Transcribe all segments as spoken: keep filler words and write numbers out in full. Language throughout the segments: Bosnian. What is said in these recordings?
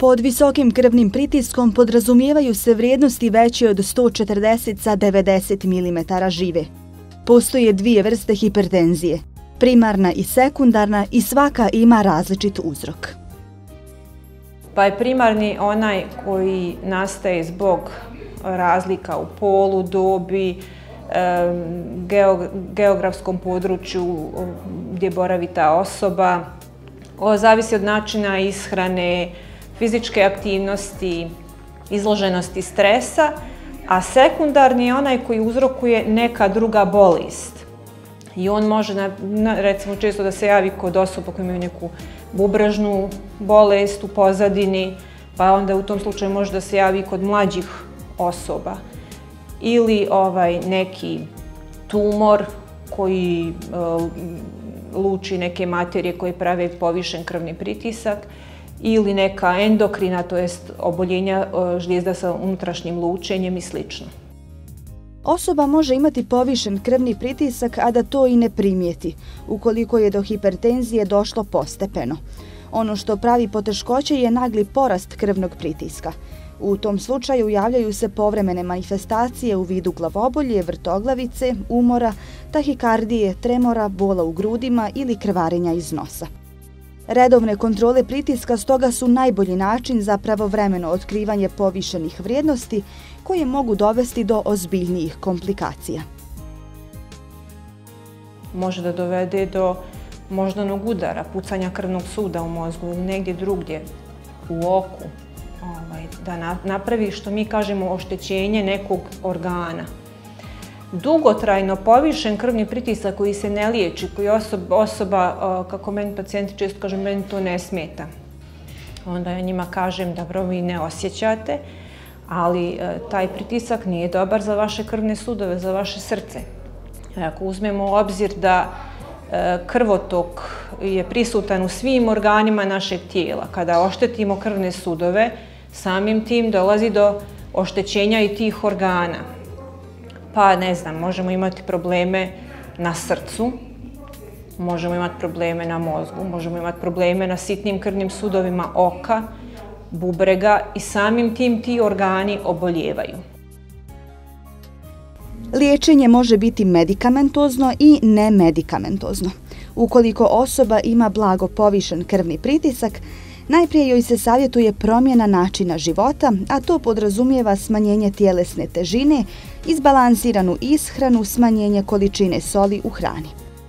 Pod visokim krvnim pritiskom podrazumijevaju se vrijednosti veće od sto četrdeset sa devedeset milimetara žive. Postoje dvije vrste hipertenzije, primarna i sekundarna, i svaka ima različit uzrok. Pa je primarni onaj koji nastaje zbog razlika u polu, dobi, geografskom području gdje boravi ta osoba. Ovo zavisi od načina ishrane, fizičke aktivnosti, izloženosti stresa, a sekundarni je onaj koji uzrokuje neka druga bolest. I on može, recimo, često da se javi kod osoba koji imaju neku bubrežnu bolest u pozadini, pa onda u tom slučaju može da se javi kod mlađih osoba. Ili ovaj, neki tumor koji uh, luči neke materije koje prave povišen krvni pritisak, ili neka endokrina, to jest oboljenja uh, žlijezda sa unutrašnjim lučenjem i slično. Osoba može imati povišen krvni pritisak, a da to i ne primijeti, ukoliko je do hipertenzije došlo postepeno. Ono što pravi poteškoće je nagli porast krvnog pritiska. U tom slučaju javljaju se povremene manifestacije u vidu glavobolje, vrtoglavice, umora, tahikardije, tremora, bola u grudima ili krvarenja iz nosa. Redovne kontrole pritiska stoga su najbolji način za pravovremeno otkrivanje povišenih vrijednosti koje mogu dovesti do ozbiljnijih komplikacija. Može da dovede do moždanog udara, pucanja krvnog suda u mozgu ili negdje drugdje u oku. Da napravi, što mi kažemo, oštećenje nekog organa. Dugotrajno povišen krvni pritisak koji se ne liječi, koji osoba, osoba kako meni pacijenti često kažu, meni to ne smeta. Onda ja njima kažem da vi ne osjećate, ali taj pritisak nije dobar za vaše krvne sudove, za vaše srce. Ako uzmemo u obzir da krvotok je prisutan u svim organima našeg tijela, kada oštetimo krvne sudove, samim tim dolazi do oštećenja i tih organa. Pa ne znam, možemo imati probleme na srcu, možemo imati probleme na mozgu, možemo imati probleme na sitnim krvnim sudovima oka, bubrega i samim tim ti organi obolijevaju. Liječenje može biti medikamentozno i nemedikamentozno. Ukoliko osoba ima blago povišen krvni pritisak, najprije joj se savjetuje promjena načina života, a to podrazumijeva smanjenje tjelesne težine, izbalansiranu ishranu, smanjenje količine soli u hrani.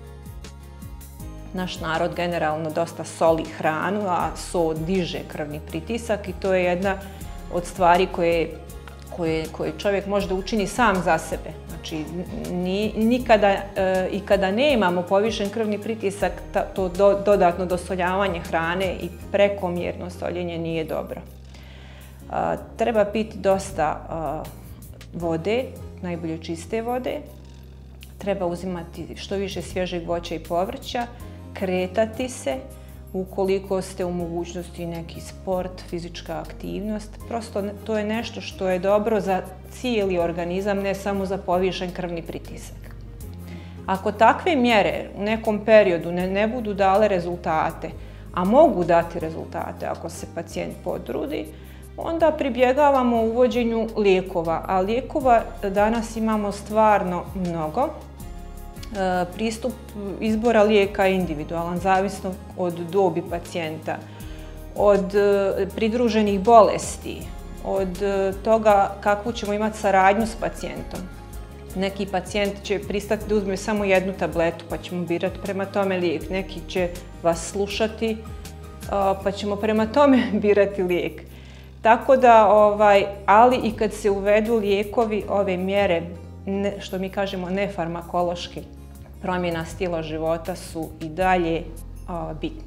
Naš narod generalno dosta soli hranu, a so diže krvni pritisak i to je jedna od stvari koje, koje, koje čovjek može da učini sam za sebe. Znači, ni, nikada e, i kada nemamo povišen krvni pritisak, ta, to do, dodatno dosoljavanje hrane i prekomjerno soljenje nije dobro. A, treba piti dosta a, vode, najbolje čiste vode. Treba uzimati što više svježeg voća i povrća, kretati se, ukoliko ste u mogućnosti neki sport, fizička aktivnost. Prosto to je nešto što je dobro za cijeli organizam, ne samo za povišen krvni pritisak. Ako takve mjere u nekom periodu ne, ne budu dale rezultate, a mogu dati rezultate ako se pacijent potrudi, onda pribjegavamo uvođenju lijekova. A lijekova danas imamo stvarno mnogo. Pristup izbora lijeka je individualan, zavisno od dobi pacijenta, od pridruženih bolesti, od toga kakvu ćemo imati saradnju s pacijentom. Neki pacijent će pristati da uzme samo jednu tabletu pa ćemo birati prema tome lijek. Neki će vas slušati pa ćemo prema tome birati lijek. Tako da, ovaj, ali i kad se uvedu lijekovi, ove mjere, ne, što mi kažemo nefarmakološki, promjena stila života su i dalje o, bitne.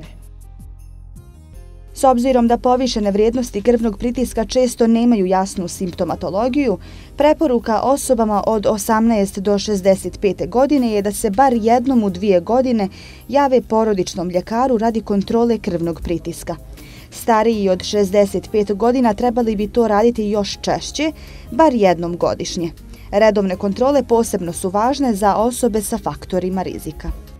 S obzirom da povišene vrijednosti krvnog pritiska često nemaju jasnu simptomatologiju, preporuka osobama od osamnaeste do šezdeset pete godine je da se bar jednom u dvije godine jave porodičnom ljekaru radi kontrole krvnog pritiska. Stariji od šezdeset pet godina trebali bi to raditi još češće, bar jednom godišnje. Redovne kontrole posebno su važne za osobe sa faktorima rizika.